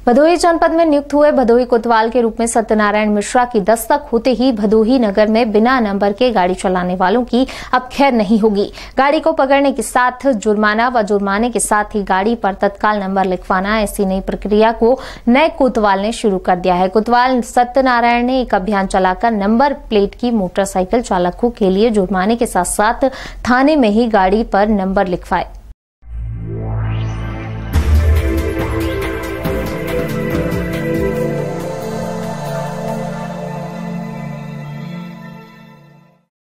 भदोही जनपद में नियुक्त हुए भदोही कोतवाल के रूप में सत्यनारायण मिश्रा की दस्तक होते ही भदोही नगर में बिना नंबर के गाड़ी चलाने वालों की अब खैर नहीं होगी। गाड़ी को पकड़ने के साथ जुर्माना व जुर्माने के साथ ही गाड़ी पर तत्काल नंबर लिखवाना, ऐसी नई प्रक्रिया को नए कोतवाल ने शुरू कर दिया है। कोतवाल सत्यनारायण ने एक अभियान चलाकर नंबर प्लेट की मोटरसाइकिल चालकों के लिए जुर्माने के साथ साथ थाने में ही गाड़ी पर नंबर लिखवाए।